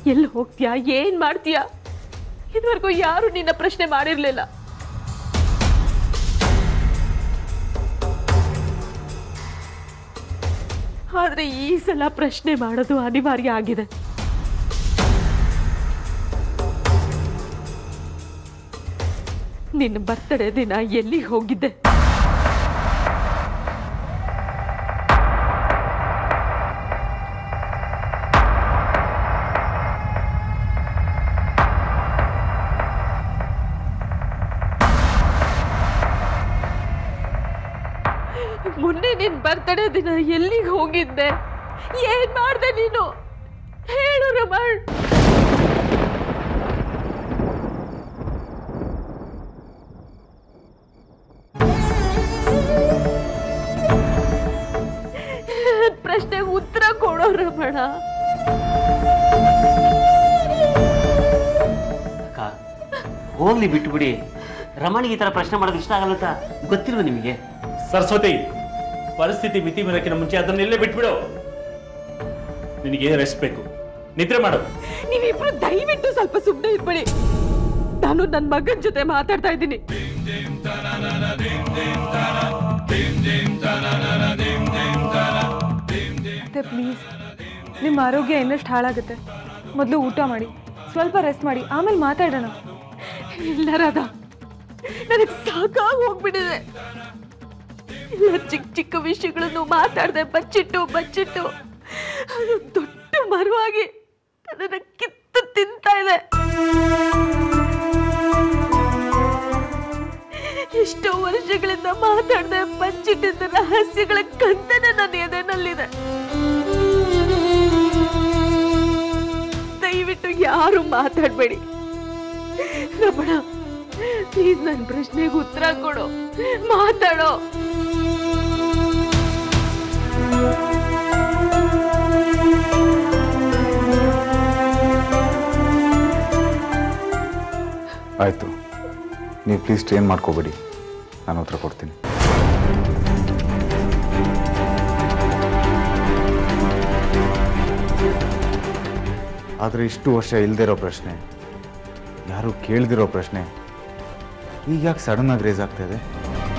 ಎಲ್ಲಿ ಹೋಗ್ತೀಯಾ, ಏನ್ ಮಾಡ್ತೀಯಾ? ಇದುವರೆಗೂ ಯಾರು ನಿನ್ನ ಪ್ರಶ್ನೆ ಮಾಡಿರ್ಲಿಲ್ಲ. ಆದ್ರೆ ಈ ಸಲ ಪ್ರಶ್ನೆ ಮಾಡೋದು ಅನಿವಾರ್ಯ ಆಗಿದೆ. ನಿನ್ನ ಬರ್ತಡೇ ದಿನ ಎಲ್ಲಿಗೆ ಹೋಗಿದ್ದೆ? ಮೊನ್ನೆ ನಿನ್ ಬರ್ತಡೇ ದಿನ ಎಲ್ಲಿಗೆ ಹೋಗಿದ್ದೆ? ಏನ್ ಮಾಡ್ದೆ ನೀನು? ಹೇಳು ರಮಣ್. ಪ್ರಶ್ನೆಗೆ ಉತ್ತರ ಕೊಡೋ ರಮಣ. ಹೋಗ್ಲಿ ಬಿಟ್ಟು ಬಿಡಿ. ರಮಣಿಗೆ ಈ ತರ ಪ್ರಶ್ನೆ ಮಾಡೋದು ಇಷ್ಟ ಆಗಲ್ಲ ಅಂತ ಗೊತ್ತಿಲ್ವ ನಿಮಗೆ? ಸರಸ್ವತಿ, ಪರಿಸ್ಥಿತಿ ಮಿತಿ ಮೀರಕ್ಕಿಂತ ಮುಂಚೆ ಅದನ್ನೆಲ್ಲೇ ಬಿಟ್ಬಿಡು. ನಿನಗೆ ರೆಸ್ಟ್ ಬೇಕು, ನಿದ್ರೆ ಮಾಡು. ನೀವಿಬ್ರು ದಯವಿಟ್ಟು ಸ್ವಲ್ಪ ಸುಮ್ಮನೆ ಇರ್ಬೇಡಿ. ನಾನು ನನ್ನ ಮಗನ ಜೊತೆ ಮಾತಾಡ್ತಾ ಇದ್ದೀನಿ. ಪ್ಲೀಸ್, ನಿಮ್ಮ ಆರೋಗ್ಯ ಇನ್ನಷ್ಟು ಹಾಳಾಗುತ್ತೆ. ಮೊದಲು ಊಟ ಮಾಡಿ, ಸ್ವಲ್ಪ ರೆಸ್ಟ್ ಮಾಡಿ, ಆಮೇಲೆ ಮಾತಾಡೋಣ. ಇಲ್ಲ ರಾಧಾ, ನನಗೆ ಸಾಕಾಗಿ ಹೋಗ್ಬಿಟ್ಟಿದೆ. ಇಲ್ಲ, ಚಿಕ್ಕ ಚಿಕ್ಕ ವಿಷಯಗಳನ್ನು ಮಾತಾಡದೆ ಬಚ್ಚಿಟ್ಟು ಅದು ದೊಡ್ಡ ಮರವಾಗಿ ನನ್ನ ಕಿತ್ತು ತಿಂತಾ ಇದೆ. ಎಷ್ಟೋ ವರ್ಷಗಳಿಂದ ಮಾತಾಡದೆ ಬಚ್ಚಿಟ್ಟಿದ್ದ ರಹಸ್ಯಗಳ ಕಂದನ ನನ್ನ ಎದೆನಲ್ಲಿದೆ. ದಯವಿಟ್ಟು ಯಾರು ಮಾತಾಡಬೇಡಿ. ರಮಣ, ಪ್ಲೀಸ್ ನನ್ನ ಪ್ರಶ್ನೆಗೆ ಉತ್ತರ ಕೊಡು, ಮಾತಾಡೋ. ಆಯಿತು, ನೀವು ಪ್ಲೀಸ್ ಟ್ರೈನ್ ಮಾಡ್ಕೋಬೇಡಿ, ನಾನು ಉತ್ತರ ಕೊಡ್ತೀನಿ. ಆದರೆ ಇಷ್ಟು ವರ್ಷ ಇಲ್ದಿರೋ ಪ್ರಶ್ನೆ, ಯಾರು ಕೇಳ್ದಿರೋ ಪ್ರಶ್ನೆ ಈಗ ಯಾಕೆ ಸಡನ್ ಆಗಿ ರೇಸ್ ಆಗ್ತಾ ಇದೆ?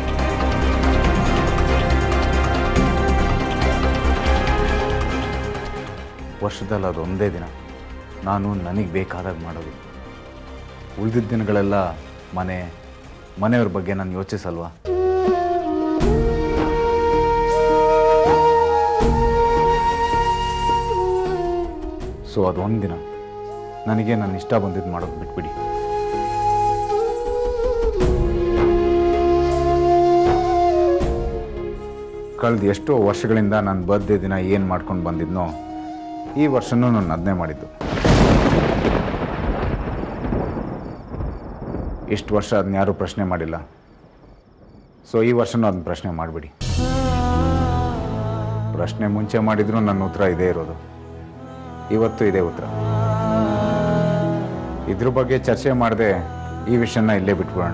ವರ್ಷದಲ್ಲಿ ಅದೊಂದೇ ದಿನ ನಾನು ನನಗೆ ಬೇಕಾದಾಗ ಮಾಡೋದು. ಉಳಿದಿದ್ದ ದಿನಗಳೆಲ್ಲ ಮನೆಯವ್ರ ಬಗ್ಗೆ ನಾನು ಯೋಚಿಸಲ್ವಾ? ಸೊ ಅದೊಂದು ದಿನ ನನಗೆ ನನ್ನ ಇಷ್ಟ ಬಂದಿದ್ದು ಮಾಡೋದು ಬಿಟ್ಬಿಡಿ. ಕಳೆದ ಎಷ್ಟೋ ವರ್ಷಗಳಿಂದ ನನ್ನ ಬರ್ತ್ಡೇ ದಿನ ಏನು ಮಾಡ್ಕೊಂಡು ಬಂದಿದ್ನೋ ಈ ವರ್ಷನೂ ನಾನು ಅದನ್ನೇ ಮಾಡಿದ್ದು. ಇಷ್ಟು ವರ್ಷ ಅದನ್ನ ಯಾರೂ ಪ್ರಶ್ನೆ ಮಾಡಿಲ್ಲ. ಸೊ ಈ ವರ್ಷನೂ ಅದನ್ನ ಪ್ರಶ್ನೆ ಮಾಡಿಬಿಡಿ. ಪ್ರಶ್ನೆ ಮುಂಚೆ ಮಾಡಿದ್ರು ನನ್ನ ಉತ್ತರ ಇದೇ ಇರೋದು, ಇವತ್ತು ಇದೇ ಉತ್ತರ. ಇದ್ರ ಬಗ್ಗೆ ಚರ್ಚೆ ಮಾಡದೆ ಈ ವಿಷಯನ ಇಲ್ಲೇ ಬಿಟ್ಬಿಡೋಣ.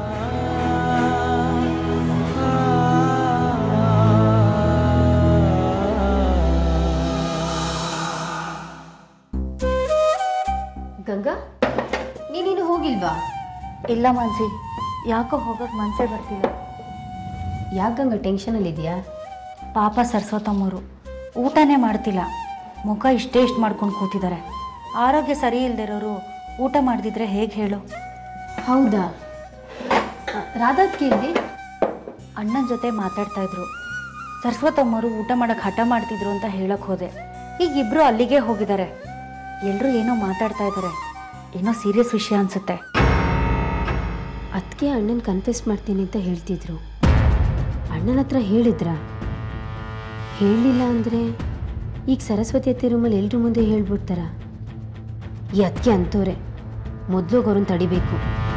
ಗಂಗಾ, ನೀನಿನ್ನು ಹೋಗಿಲ್ವಾ? ಇಲ್ಲ ಮಾನ್ಸಿ, ಯಾಕೋ ಹೋಗೋಕೆ ಮನಸ್ಸೇ ಬರ್ತಿಲ್ಲ. ಯಾಕೆ ಗಂಗಾ, ಟೆನ್ಷನಲ್ಲಿದೆಯಾ? ಪಾಪ ಸರಸ್ವತಮ್ಮವರು ಊಟನೇ ಮಾಡ್ತಿಲ್ಲ, ಮುಖ ಇಷ್ಟೇ ಮಾಡ್ಕೊಂಡು ಕೂತಿದ್ದಾರೆ. ಆರೋಗ್ಯ ಸರಿ ಇಲ್ದಿರೋರು ಊಟ ಮಾಡ್ದಿದ್ರೆ ಹೇಗೆ ಹೇಳು? ಹೌದಾ? ರಾಧಾತ್ ಕೇಳಿದೆ, ಅಣ್ಣನ ಜೊತೆ ಮಾತಾಡ್ತಾ ಇದ್ರು. ಸರಸ್ವತಮ್ಮವರು ಊಟ ಮಾಡೋಕ್ಕೆ ಹಠ ಮಾಡ್ತಿದ್ರು ಅಂತ ಹೇಳಕ್ಕೆ ಹೋದೆ. ಈಗ ಇಬ್ಬರು ಅಲ್ಲಿಗೆ ಹೋಗಿದ್ದಾರೆ. ಎಲ್ಲರೂ ಏನೋ ಮಾತಾಡ್ತಾ ಇದ್ದಾರೆ, ಏನೋ ಸೀರಿಯಸ್ ವಿಷಯ ಅನಿಸುತ್ತೆ. ಅದಕ್ಕೆ ಅಣ್ಣನ ಕನ್ಫೆಸ್ ಮಾಡ್ತೀನಿ ಅಂತ ಹೇಳ್ತಿದ್ರು. ಅಣ್ಣನ ಹತ್ರ ಹೇಳಿದ್ರಾ? ಹೇಳಲಿಲ್ಲ ಅಂದರೆ ಈಗ ಸರಸ್ವತಿ ಅತ್ತೆ ರೂಮಲ್ಲಿ ಎಲ್ರ ಮುಂದೆ ಹೇಳ್ಬಿಡ್ತಾರ. ಈ ಅದಕ್ಕೆ ಅಂತವ್ರೆ ಮೊದಲು ಅವ್ರನ್ನ ತಡಿಬೇಕು.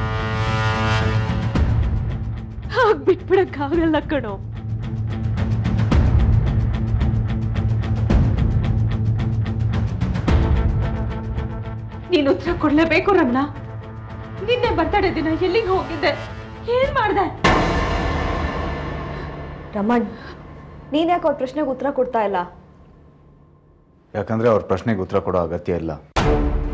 ಹಾಗೆ ಬಿಟ್ಬಿಡಕ್ಕಾಗಲ್ಲ ಕಣೋ. ನೀನು ಉತ್ತರ ಕೊಡ್ಲೇಬೇಕು ರಮಣ. ನಿನ್ನೆ ಬರ್ತಡೇ ದಿನ ಎಲ್ಲಿಗೆ ಹೋಗಿದ್ದೆ, ಏನ್ ಮಾಡ್ದೆ? ರಮಣ್, ನೀನ್ ಯಾಕೆ ಅವ್ರ ಪ್ರಶ್ನೆಗೆ ಉತ್ತರ ಕೊಡ್ತಾ ಇಲ್ಲ? ಯಾಕಂದರೆ ಅವ್ರ ಪ್ರಶ್ನೆಗೆ ಉತ್ತರ ಕೊಡೋ ಅಗತ್ಯ ಇಲ್ಲ.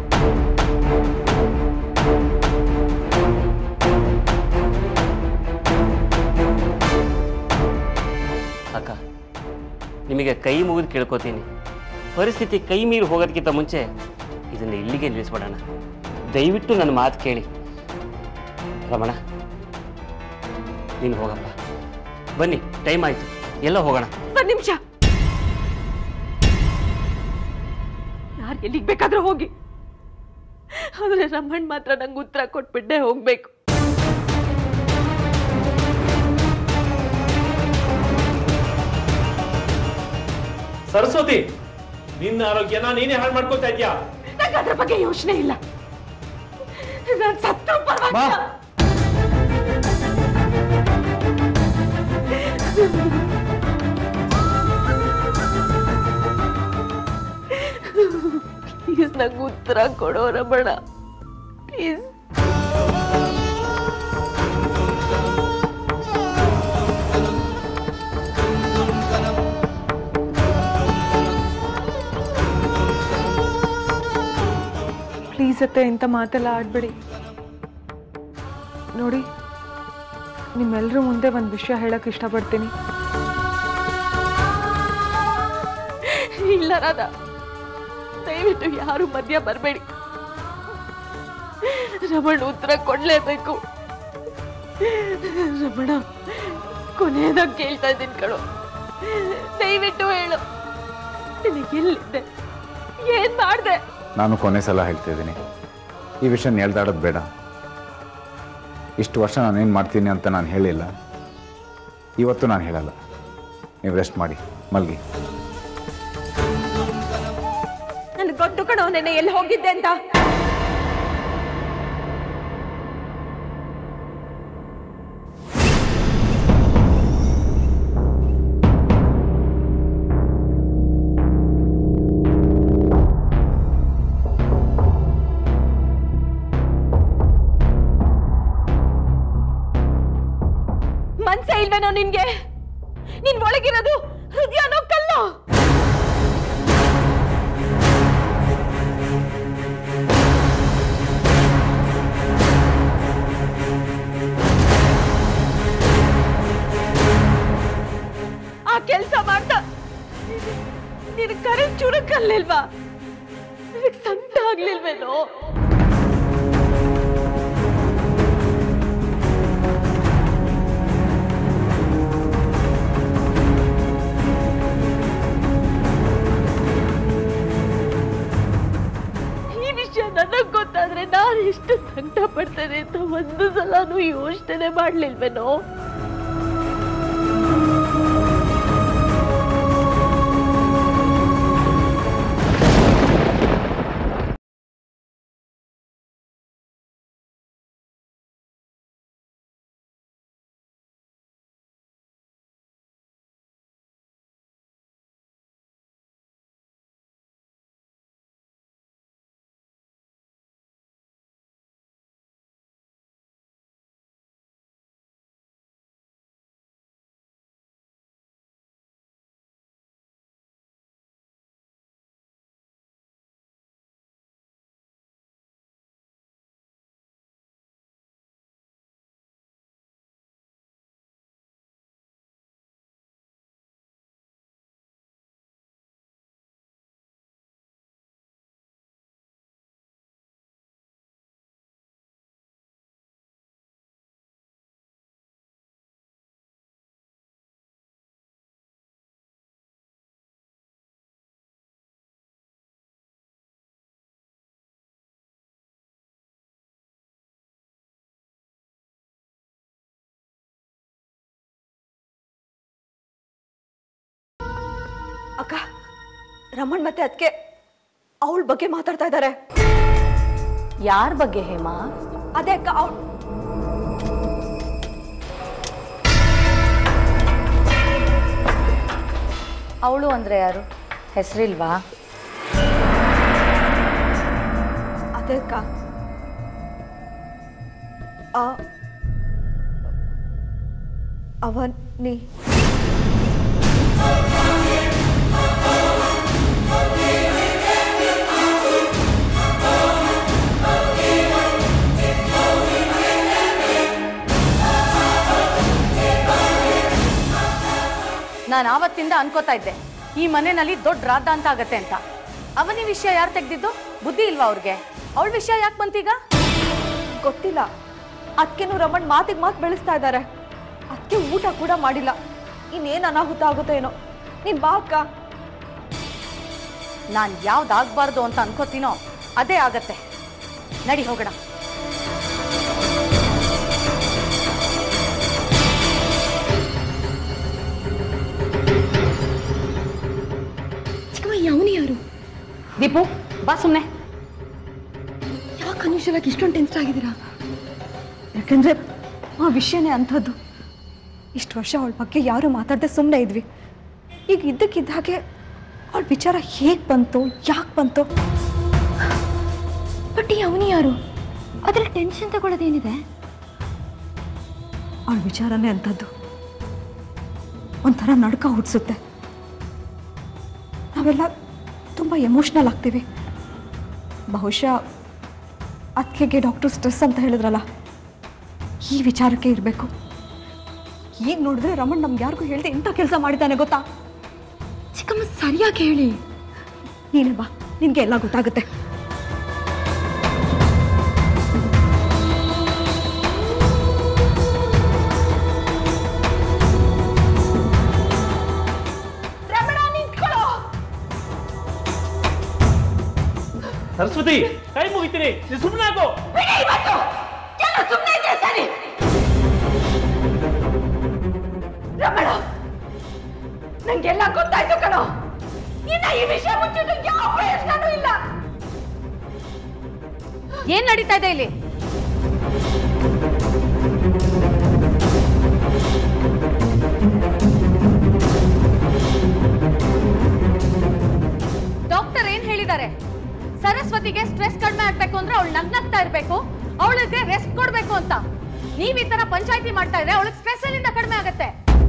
ಅಕ್ಕ, ನಿಮಗೆ ಕೈ ಮುಗಿದು ಕೇಳ್ಕೊತೀನಿ, ಪರಿಸ್ಥಿತಿ ಕೈ ಮೀರಿ ಹೋಗೋದಕ್ಕಿಂತ ಮುಂಚೆ ಇದನ್ನು ಇಲ್ಲಿಗೆ ನಿಲ್ಲಿಸ್ಬಿಡೋಣ. ದಯವಿಟ್ಟು ನನ್ನ ಮಾತು ಕೇಳಿ. ರಮಣ, ನೀನು ಹೋಗಪ್ಪ. ಬನ್ನಿ, ಟೈಮ್ ಆಯ್ತು, ಎಲ್ಲ ಹೋಗೋಣ. ಒಂದು ನಿಮಿಷ. ಯಾರು ಎಲ್ಲಿಗೆ ಬೇಕಾದ್ರೂ ಹೋಗಿ, ಆದ್ರೆ ರಮಣ್ ಮಾತ್ರ ನಂಗೆ ಉತ್ತರ ಕೊಟ್ಬಿಟ್ಟೆ ಹೋಗ್ಬೇಕು. ಸರಸ್ವತಿ, ನಿನ್ನ ಆರೋಗ್ಯನ ನೀನೇ ಹಾಳು ಮಾಡ್ಕೊತಾ ಇದ್ಯಾ? ನಂಗೆ ಅದ್ರ ಬಗ್ಗೆ ಯೋಚನೆ ಇಲ್ಲ. ನಾನು ಸತ್ತು ಪರವಾಗಿಲ್ಲ. ಪ್ಲೀಸ್ ನಂಗೆ ಉತ್ತರ ಕೊಡೋ ರಮಣ, ಪ್ಲೀಸ್. ಪ್ಲೀಸ್ ಅತ್ತೆ, ಇಂಥ ಮಾತೆಲ್ಲ ಆಡ್ಬೇಡಿ. ನೋಡಿ, ನಿಮ್ಮೆಲ್ಲರ ಮುಂದೆ ಒಂದು ವಿಷಯ ಹೇಳಕ್ ಇಷ್ಟಪಡ್ತೀನಿ. ಇಲ್ಲ ರಾಧಾ, ದಯವಿಟ್ಟು ಯಾರು ಮಧ್ಯ ಬರಬೇಡಿ. ರಮಣ ಉತ್ತರ ಕೊಡ್ಲೇಬೇಕು. ರಮಣ, ಕೊನೆಯದಾಗ ಕೇಳ್ತಾ ಇದ್ದೀನಿ ಕಣೋ, ದಯವಿಟ್ಟು ಹೇಳು, ನಿನಗೆ ಎಲ್ಲಿದ್ದೆ, ಏನ್ ಮಾಡ್ದೆ? ನಾನು ಕೊನೆ ಸಲ ಹೇಳ್ತಾ ಇದ್ದೀನಿ, ಈ ವಿಷಯ ಎಳ್ದಾಡೋದು ಬೇಡ. ಇಷ್ಟು ವರ್ಷ ನಾನೇನು ಮಾಡ್ತೀನಿ ಅಂತ ನಾನು ಹೇಳಿಲ್ಲ, ಇವತ್ತು ನಾನು ಹೇಳಲ್ಲ. ನೀವು ರೆಸ್ಟ್ ಮಾಡಿ, ಮಲ್ಗಿ. ನನಗೆ ಗೊತ್ತು ಕಣೋ ನೆನ್ನೆ ಎಲ್ಲಿ ಹೋಗಿದ್ದೆ ಅಂತ. ಮನ್ಸೇ ಇಲ್ವೇನೋ ನಿನ್ಗೆ? ನಿನ್ ಒಳಗಿರೋದು ಹೃದಯನೋ ಕಲ್ಲು? ಆ ಕೆಲಸ ಮಾಡ್ತಾ ನಿನ್ ಕರೆ ಚುರುಕಲ್ಲಿಲ್ವಾ? ನಿನಗ್ ಸಂತ ಆಗ್ಲಿಲ್ವೇನೋ? ನನಗ್ ಗೊತ್ತಾದ್ರೆ ನಾನು ಎಷ್ಟು ಸಂಕಟ ಪಡ್ತೇನೆ ಅಂತ ಒಂದು ಸಲನೂ ಯೋಚನೆ ಮಾಡ್ಲಿಲ್ವೇನೋ? ಅಕ್ಕ, ರಮಣ್ ಮತ್ತೆ ಅದಕ್ಕೆ ಅವಳ ಬಗ್ಗೆ ಮಾತಾಡ್ತಾ ಇದ್ದಾರೆ. ಯಾರ ಬಗ್ಗೆ ಹೇಮಾ? ಅದೇ ಅಕ್ಕ, ಅವಳು ಅಂದ್ರೆ ಯಾರು? ಹೆಸರಿಲ್ವಾ? ಅದೇ ಅಕ್ಕ, ಅವನಿ. ನಾನು ಆವತ್ತಿಂದ ಅನ್ಕೋತಾ ಇದ್ದೆ ಈ ಮನೆಯಲ್ಲಿ ದೊಡ್ಡ ರಾಧ ಅಂತ ಆಗತ್ತೆ ಅಂತ. ಅವನಿ ವಿಷಯ ಯಾರು ತೆಗ್ದಿದ್ದು? ಬುದ್ಧಿ ಇಲ್ವಾ ಅವ್ರಿಗೆ? ಅವಳ ವಿಷಯ ಯಾಕೆ ಬಂತೀಗ? ಗೊತ್ತಿಲ್ಲ. ಅದಕ್ಕೇನು ರಮಣ್ ಮಾತಿಗೆ ಮಾತು ಬೆಳೆಸ್ತಾ ಇದ್ದಾರೆ. ಅದಕ್ಕೆ ಊಟ ಕೂಡ ಮಾಡಿಲ್ಲ. ಇನ್ನೇನು ಅನಾಹುತ ಆಗುತ್ತೋ ಏನೋ. ನೀನ್ ಬಾ ಅಕ್ಕ. ನಾನು ಯಾವ್ದಾಗಬಾರ್ದು ಅಂತ ಅನ್ಕೋತೀನೋ ಅದೇ ಆಗತ್ತೆ. ನಡಿ ಹೋಗೋಣ. ಚಿಕ್ಕಮ್ಮ, ಯಾವನಿ ಯಾರು? ದೀಪು ಬಾ ಸುಮ್ಮನೆ. ಯಾಕೆ ಅನುಷರಾಗಿ ಇಷ್ಟೊಂದು ಟೆನ್ಸ್ ಆಗಿದ್ದೀರಾ? ಯಾಕಂದ್ರೆ ಆ ವಿಷಯನೇ ಅಂಥದ್ದು. ಇಷ್ಟು ವರ್ಷ ಅವಳ ಬಗ್ಗೆ ಯಾರು ಮಾತಾಡದೆ ಸುಮ್ಮನೆ ಇದ್ವಿ. ಈಗ ಇದ್ದಕ್ಕಿದ್ದ ಹಾಗೆ ಅವಳ ವಿಚಾರ ಹೇಗೆ ಬಂತು, ಯಾಕೆ ಬಂತು? ಬಟ್ ಈ ಅವನಿ ಯಾರು? ಅದ್ರಲ್ಲಿ ಟೆನ್ಷನ್ ತಗೊಳ್ಳೋದೇನಿದೆ? ಅವಳ ವಿಚಾರನೇ ಅಂಥದ್ದು. ಒಂಥರ ನಡ್ಕ ಹುಟ್ಟಿಸುತ್ತೆ. ನಾವೆಲ್ಲ ತುಂಬ ಎಮೋಷ್ನಲ್ ಆಗ್ತೀವಿ. ಬಹುಶಃ ಅದಕ್ಕೆ ಡಾಕ್ಟರ್ ಸ್ಟ್ರೆಸ್ ಅಂತ ಹೇಳಿದ್ರಲ್ಲ, ಈ ವಿಚಾರಕ್ಕೆ ಇರಬೇಕು. ಈಗ ನೋಡಿದ್ರೆ ರಮಣ್ ನಮ್ಗೆ ಯಾರಿಗೂ ಹೇಳ್ದೆ ಇಂಥ ಕೆಲಸ ಮಾಡಿದ್ದಾನೆ ಗೊತ್ತಾ? ಚಿಕ್ಕಮ್ಮ, ಸರಿಯಾಗಿ ಹೇಳಿ. ನೀನೇ ಬಾ, ನಿನಗೆ ಎಲ್ಲ ಗೊತ್ತಾಗುತ್ತೆ. ಸರಸ್ವತಿ, ಕೈ ಮುಗಿತೀನಿ, ಸುಮ್ಮನೆ ಆಗೋ. ರಮಣ, ನಂಗೆಲ್ಲ ಗೊತ್ತಾಯ್ತು ಕಣೋ. ಇನ್ನ ಈ ವಿಷಯ ಮುಚ್ಚಿಟ್ಟು ಯಾವ ಪ್ರಯೋಜನನೂ ಇಲ್ಲ. ಏನ್ ನಡೀತಾ ಇದೆ ಇಲ್ಲಿ? ಡಾಕ್ಟರ್ ಏನ್ ಹೇಳಿದ್ದಾರೆ? ಸರಸ್ವತಿಗೆ ಸ್ಟ್ರೆಸ್ ಕಡಿಮೆ ಆಗ್ಬೇಕು ಅಂದ್ರೆ ಅವಳು ನಗ್ನಗ್ತಾ ಇರ್ಬೇಕು, ಅವಳಿಗೆ ರೆಸ್ಟ್ ಕೊಡ್ಬೇಕು ಅಂತ. ನೀವ್ ಈ ತರ ಪಂಚಾಯಿತಿ ಮಾಡ್ತಾ ಇದ್ರೆ ಅವಳಿಗೆ ಸ್ಟ್ರೆಸ್ ಎಲ್ಲಿಂದ ಕಡಿಮೆ ಆಗತ್ತೆ?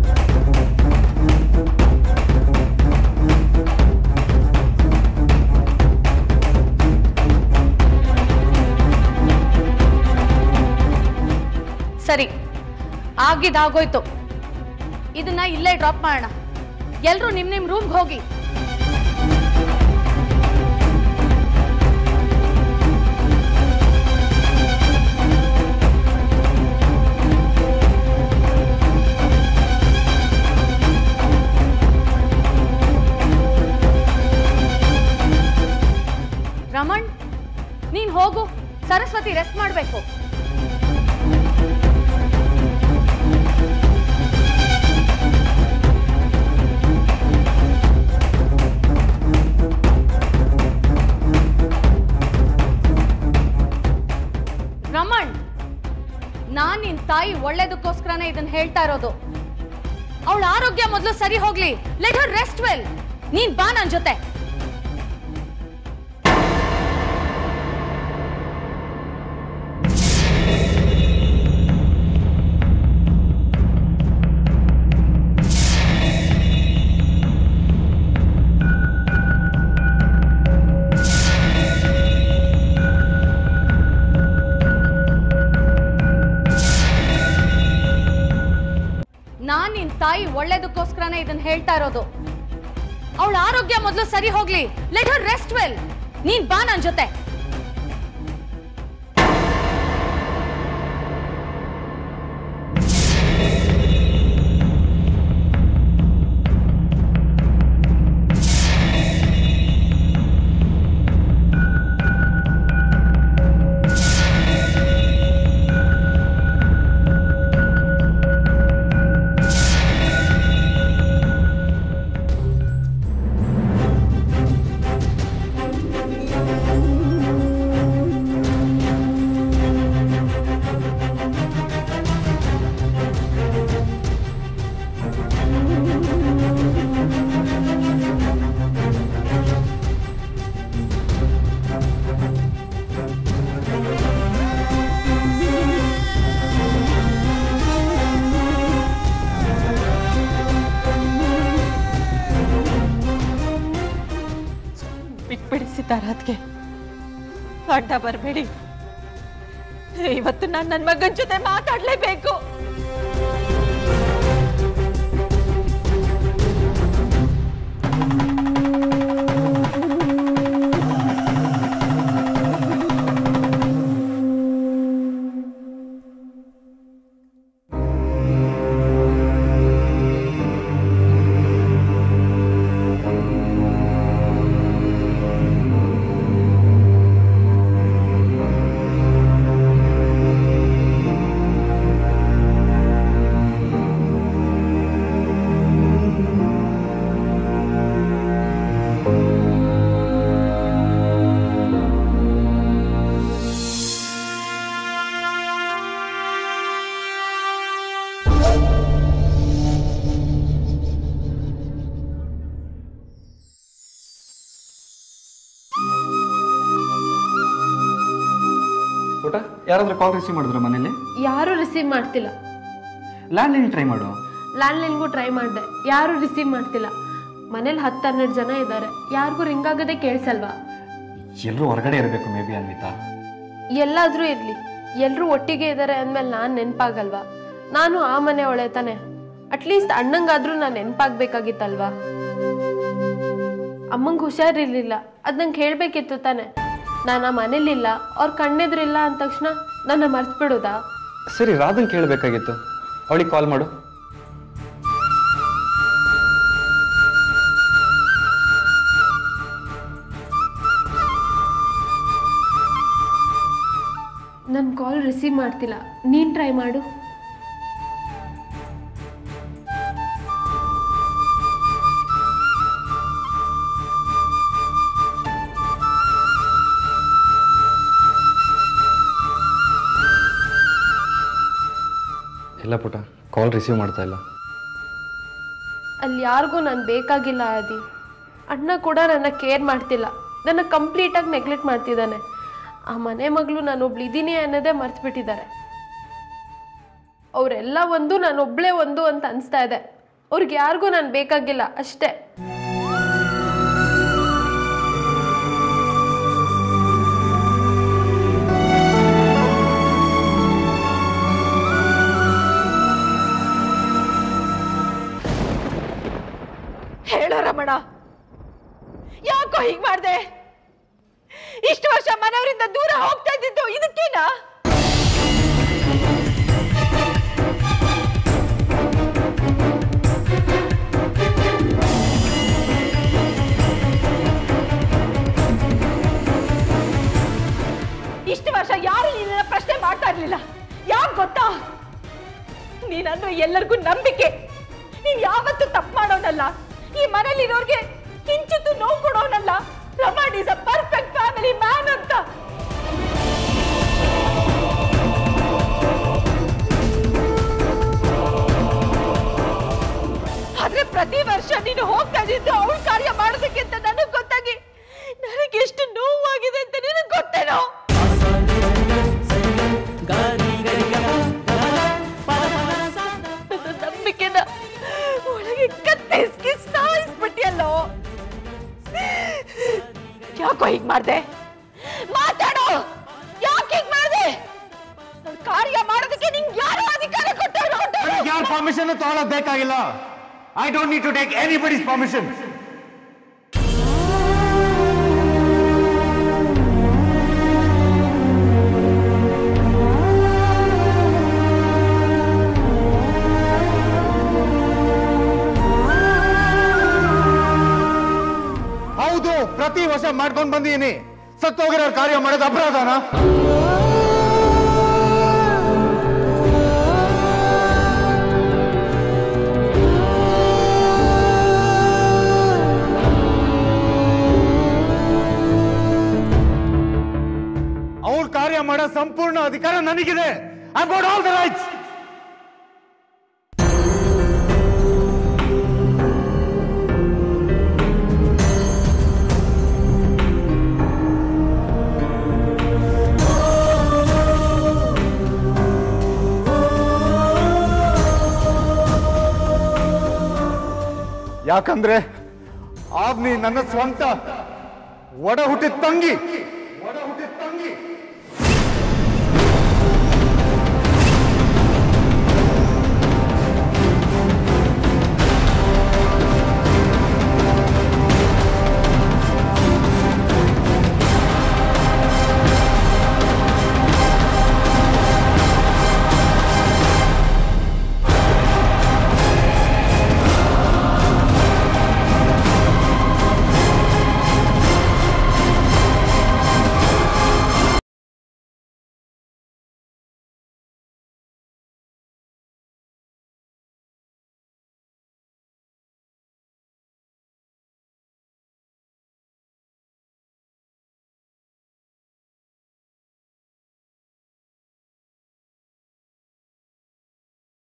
ಸರಿ, ಆಗಿದ್ದಾಗೋಯ್ತು. ಇದನ್ನ ಇಲ್ಲೇ ಡ್ರಾಪ್ ಮಾಡೋಣ. ಎಲ್ರೂ ನಿಮ್ ರೂಮ್ಗೆ ಹೋಗಿ. ರಮಣ್, ನೀನ್ ಹೋಗು. ಸರಸ್ವತಿ ರೆಸ್ಟ್ ಮಾಡ್ಬೇಕು. ರಮಣ್, ನಾನ್ ನಿನ್ ತಾಯಿ ಒಳ್ಳೇದಕ್ಕೋಸ್ಕರನೇ ಇದನ್ನ ಹೇಳ್ತಾ ಇರೋದು. ಅವಳ ಆರೋಗ್ಯ ಮೊದಲು ಸರಿ ಹೋಗ್ಲಿ. Let her rest well. ನೀನ್ ಬಾ ನನ್ ಜೊತೆ. ನಾನ್ ನಿನ್ ತಾಯಿ ಒಳ್ಳೇದಕ್ಕೋಸ್ಕರನೇ ಇದನ್ನ ಹೇಳ್ತಾ ಇರೋದು. ಅವಳ ಆರೋಗ್ಯ ಮೊದಲು ಸರಿ ಹೋಗ್ಲಿ. Let her rest well. ನೀನ್ ಬಾ ನನ್ ಜೊತೆ. ಸಿತಾರಾತ್ಗೆ ಅಡ್ಡ ಬರಬೇಡಿ. ಇವತ್ತು ನಾನು ನನ್ನ ಮಗನ ಜೊತೆ ಮಾತಾಡ್ಲೇಬೇಕು. ಯಾರಾದರೂ ಕಾಲ್ ರಿಸೀವ್ ಮಾಡಿದ್ರ ಮನೇಲಿ? ಯಾರೂ ರಿಸೀವ್ ಮಾಡ್ತಿಲ್ಲ. ಲ್ಯಾಂಡ್ಲೈನ್ ಟ್ರೈ ಮಾಡು. ಲ್ಯಾಂಡ್ಲೈನ್ಗೂ ಟ್ರೈ ಮಾಡಿದೆ, ಯಾರೂ ರಿಸೀವ್ ಮಾಡ್ತಿಲ್ಲ. ಮನೇಲಿ 10-12 ಜನ ಇದ್ದಾರೆ, ಯಾರಿಗೂ ರಿಂಗ್ ಆಗೋದೇ ಕೇಳಿಸಲ್ವಾ? ಎಲ್ಲರೂ ಹೊರಗಡೆ ಇರಬೇಕು ಮೇ ಬಿ ಅನ್ವಿತಾ. ಎಲ್ಲಾದರೂ ಇರಲಿ, ಎಲ್ಲರೂ ಒಟ್ಟಿಗೆ ಇದ್ದಾರೆ ಅಂದಮೇಲೆ ನಾನು ನೆನಪಾಗಲ್ವಾ? ನಾನು ಆ ಮನೆ ಒಳ್ಳೆ ತಾನೆ, ಅಟ್ಲೀಸ್ಟ್ ಅಣ್ಣಂಗಾದ್ರೂ ನಾನು ನೆನಪಾಗಬೇಕಾಗಿತ್ತಲ್ವಾ? ಅಮ್ಮಂಗೆ ಹುಷಾರಿರ್ಲಿಲ್ಲ, ಅದು ನಂಗೆ ಹೇಳಬೇಕಿತ್ತು ತಾನೆ. ನಾನು ಆ ಮನೇಲಿಲ್ಲ, ಅವ್ರು ಕಣ್ಣೆದ್ರಿಲ್ಲ ಅಂದ ತಕ್ಷಣ ನನ್ನ ಮರ್ತ್ಬಿಡೋದಾ? ಸರಿ, ರಾಧನ್ ಕೇಳಬೇಕಾಗಿತ್ತು, ಅವಳಿಗೆ ಕಾಲ್ ಮಾಡು. ನನ್ನ ಕಾಲ್ ರಿಸೀವ್ ಮಾಡ್ತಿಲ್ಲ, ನೀನು ಟ್ರೈ ಮಾಡು. ಇಲ್ಲ ಪುಟ, ಕಾಲ್ ರಿಸೀವ್ ಮಾಡ್ತಾ ಇಲ್ಲ. ಅಲ್ಲಿ ಯಾರಿಗೂ ನಾನು ಬೇಕಾಗಿಲ್ಲ ಆದಿ. ಅಣ್ಣ ಕೂಡ ನನ್ನ ಕೇರ್ ಮಾಡ್ತಿಲ್ಲ, ನನ್ನ ಕಂಪ್ಲೀಟಾಗಿ ನೆಗ್ಲೆಕ್ಟ್ ಮಾಡ್ತಿದ್ದಾನೆ. ಆ ಮನೆ ಮಗಳು ನಾನೊಬ್ಳಿದ್ದೀನಿ ಅನ್ನೋದೇ ಮರ್ತ್ಬಿಟ್ಟಿದ್ದಾರೆ. ಅವರೆಲ್ಲ ಒಂದು, ನಾನೊಬ್ಳೇ ಒಂದು ಅಂತ ಅನಿಸ್ತಾ ಇದೆ. ಅವ್ರಿಗೆ ಯಾರಿಗೂ ನಾನು ಬೇಕಾಗಿಲ್ಲ ಅಷ್ಟೇ. ಹೇಳೋ ರಮಣ, ಯಾಕೋ ಹೀಗೆ ಮಾಡ್ದೆ? ಇಷ್ಟು ವರ್ಷ ಮನೆಯವರಿಂದ ದೂರ ಹೋಗ್ತಾ ಇದ್ದಿದ್ದು ಇದಕ್ಕೇನಾ? ಇಷ್ಟು ವರ್ಷ ಯಾರು ನಿನ್ನ ಪ್ರಶ್ನೆ ಮಾಡ್ತಾ ಇರ್ಲಿಲ್ಲ. ಯಾಕೆ ಗೊತ್ತಾ? ನೀನಂದ್ರೆ ಎಲ್ಲರಿಗೂ ನಂಬಿಕೆ. ನೀನ್ ಯಾವತ್ತೂ ತಪ್ಪು ಮಾಡೋನಲ್ಲ, ಈ ಮನೇಲಿರೋರ್ಗೆ ಕಿಂಚಿತ್ತು ನೋವು ಕೊಡೋನಲ್ಲ. Raman is a perfect family man ಅಂತ. ಆದ್ರೆ ಪ್ರತಿ ವರ್ಷ ನೀನು ಹೋಗ್ತಾ ಇದ್ದು ಅವಳ ಕಾರ್ಯ ಮಾಡೋದಕ್ಕೆ ಅಂತ ನನಗ್ ಗೊತ್ತಾಗಿ ನನಗೆ ಎಷ್ಟು ನೋವಾಗಿದೆ ಅಂತ ನಿನಗ್ ಗೊತ್ತೇನೋ? ನಂಬಿಕೆನ ಒಳಗೆ ಕತ್ತಿಸ್ಕಿ ಸಾಯಿಸ್ಬಿಟ್ಟಿಯಲ್ಲೋ. ಯಾಕೋ ಹೀಗ್ ಮಾಡ್ದೆ? ಮಾತಾಡೋ, ಯಾಕೆ ಹೀಗ್ ಮಾಡ್ದೆ? ಕಾರ್ಯ ಮಾಡೋದಕ್ಕೆ ನಿಂಗೆ ಯಾರು ಅಧಿಕಾರ ಕೊಟ್ಟರು? ಯಾರ ಪರ್ಮಿಷನ್ ತಗೊಳ್ಳೋದು ಬೇಕಾಗಿಲ್ಲ. I don't need to take anybody's permission. ಹೌದು, ಪ್ರತಿ ವರ್ಷ ಮಾಡ್ಕೊಂಡು ಬಂದೀನಿ. ಸತ್ತೋಗಿರೋ ಕಾರ್ಯ ಮಾಡೋದು ಅಪರಾಧನಾ? ಅವ್ರ ಕಾರ್ಯ ಮಾಡೋ ಸಂಪೂರ್ಣ ಅಧಿಕಾರ ನನಗಿದೆ. I got all the rights. ಯಾಕಂದ್ರೆ ಆವ್ನಿ ನನ್ನ ಸ್ವಂತ ಒಡ ಹುಟ್ಟಿದ ತಂಗಿ.